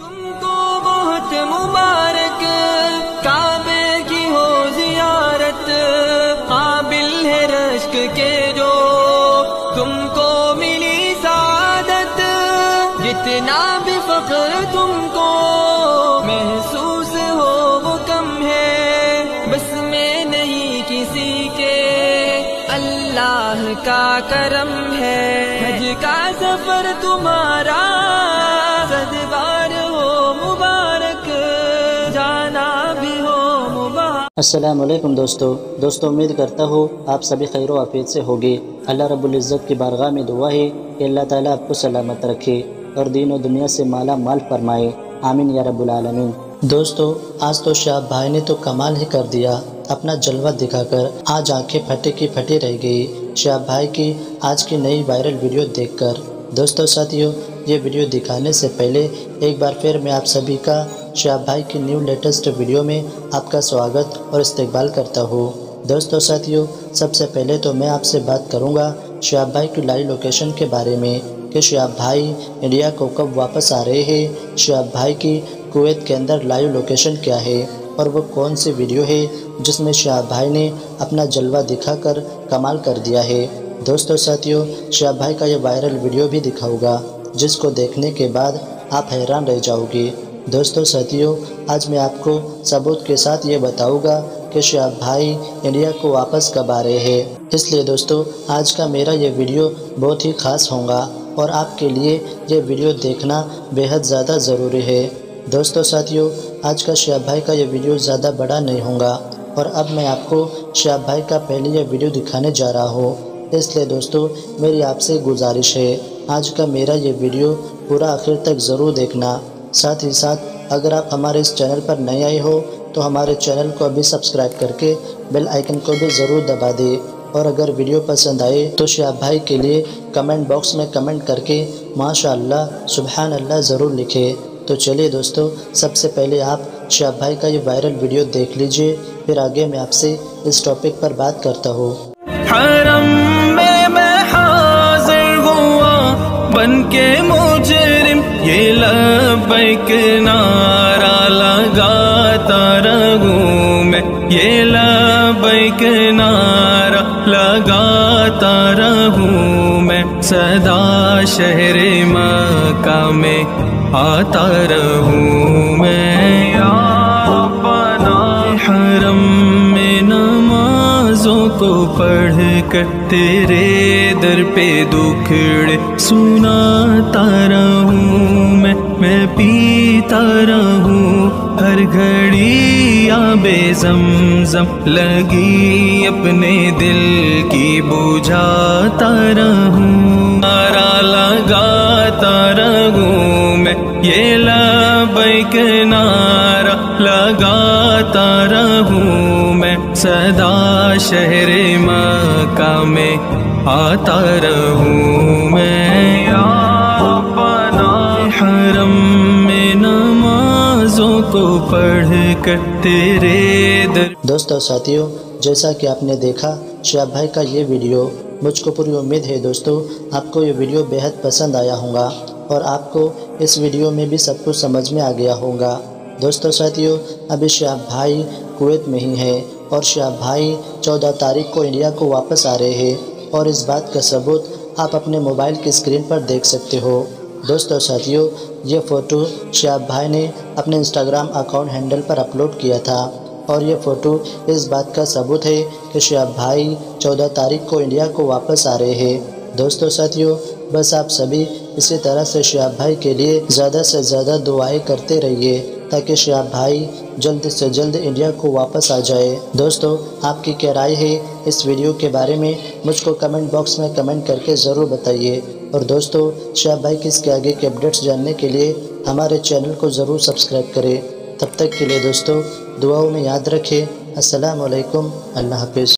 तुमको बहुत मुबारक काबे की हो जियारत काबिल है रश्क के जो तुमको मिली सादत जितना भी फख्र तुमको महसूस हो वो कम है बस में नहीं किसी के अल्लाह का करम है हज का सफर तुम्हारा सदबार हो मुबारक जाना भी हो मुबारक। अस्सलाम वालेकुम दोस्तों उम्मीद करता हूँ आप सभी खैर व आफियत से होगी। अल्लाह रब्बुल इज़्ज़त की बारगाह में दुआ है कि अल्लाह ताला आपको सलामत रखे और दीन और दुनिया से माला माल फरमाए, आमीन या रब्बुल आलमीन। दोस्तों आज तो शाह भाई ने तो कमाल ही कर दिया, अपना जलवा दिखाकर आज आंखें फटे की फटी रह गई शाह भाई की आज की नई वायरल वीडियो देखकर। दोस्तों साथियों, ये वीडियो दिखाने से पहले एक बार फिर मैं आप सभी का शाह भाई की न्यू लेटेस्ट वीडियो में आपका स्वागत और इस्तकबाल करता हूँ। दोस्तों साथियों, सबसे पहले तो मैं आपसे बात करूँगा शाह भाई की लाइव लोकेशन के बारे में कि शाह भाई इंडिया को कब वापस आ रहे हैं, शाह भाई की कुवैत के अंदर लाइव लोकेशन क्या है और वो कौन सी वीडियो है जिसमें शाह भाई ने अपना जलवा दिखाकर कमाल कर दिया है। दोस्तों साथियों, शाह भाई का ये वायरल वीडियो भी दिखाऊंगा जिसको देखने के बाद आप हैरान रह जाओगे। दोस्तों साथियों, आज मैं आपको सबूत के साथ ये बताऊंगा कि शाह भाई इंडिया को वापस कब आ रहे हैं। इसलिए दोस्तों आज का मेरा ये वीडियो बहुत ही ख़ास होगा और आपके लिए ये वीडियो देखना बेहद ज़्यादा ज़रूरी है। दोस्तों साथियों, आज का शाह भाई का ये वीडियो ज़्यादा बड़ा नहीं होगा और अब मैं आपको शाह भाई का पहले ये वीडियो दिखाने जा रहा हूँ। इसलिए दोस्तों मेरी आपसे गुजारिश है आज का मेरा ये वीडियो पूरा आखिर तक ज़रूर देखना। साथ ही साथ अगर आप हमारे इस चैनल पर नए आए हो तो हमारे चैनल को अभी सब्सक्राइब करके बेल आइकन को भी ज़रूर दबा दें और अगर वीडियो पसंद आए तो शाह भाई के लिए कमेंट बॉक्स में कमेंट करके माशाअल्लाह सुबहान अल्लाह ज़रूर लिखें। तो चलिए दोस्तों, सबसे पहले आप शाह भाई का ये वायरल वीडियो देख लीजिए, फिर आगे मैं आपसे इस टॉपिक पर बात करता हूँ। हरम में मैं हाज़िर हुआ बनके मुजरिम ये लब्बैक नारा लगाता रहूं मैं, ये लब्बैक नारा लगाता रहूं मैं, सदा शहर मक्का में आता रहूं मैं। या रब्बना हरम में नमाज़ों को पढ़ कर तेरे दर पे दुखड़े सुनाता रहूं मैं पीता रहूं हर घड़ी आबे ज़मज़म लगी अपने दिल की बुझाता रहूं, नारा लगाता रहूं मैं, ये लब्बैक नारा लगाता रहूं मैं, सदा शहर मक्का में आता रहूं मैं। या रब्बना हरम में नमाज़ों को पढ़ कर तेरे दर। दोस्तों साथियों, जैसा कि आपने देखा शाह भाई का ये वीडियो, मुझको पूरी उम्मीद है दोस्तों आपको ये वीडियो बेहद पसंद आया होगा और आपको इस वीडियो में भी सब कुछ समझ में आ गया होगा। दोस्तों साथियों, अभी शाह भाई कुवैत में ही है और शाह भाई 14 तारीख को इंडिया को वापस आ रहे हैं और इस बात का सबूत आप अपने मोबाइल की स्क्रीन पर देख सकते हो। दोस्तों साथियों, ये फ़ोटो शाह भाई ने अपने इंस्टाग्राम अकाउंट हैंडल पर अपलोड किया था और ये फ़ोटो इस बात का सबूत है कि शाह भाई 14 तारीख को इंडिया को वापस आ रहे हैं। दोस्तों साथियों, बस आप सभी इसी तरह से शाह भाई के लिए ज़्यादा से ज़्यादा दुआएं करते रहिए ताकि शाह भाई जल्द से जल्द इंडिया को वापस आ जाए। दोस्तों आपकी क्या राय है इस वीडियो के बारे में मुझको कमेंट बॉक्स में कमेंट करके ज़रूर बताइए और दोस्तों शाह भाई की इसके आगे के अपडेट्स जानने के लिए हमारे चैनल को ज़रूर सब्सक्राइब करें। तब तक के लिए दोस्तों दुआओं में याद रखें। अस्सलाम वालेकुम, अल्लाह हाफ़िज़।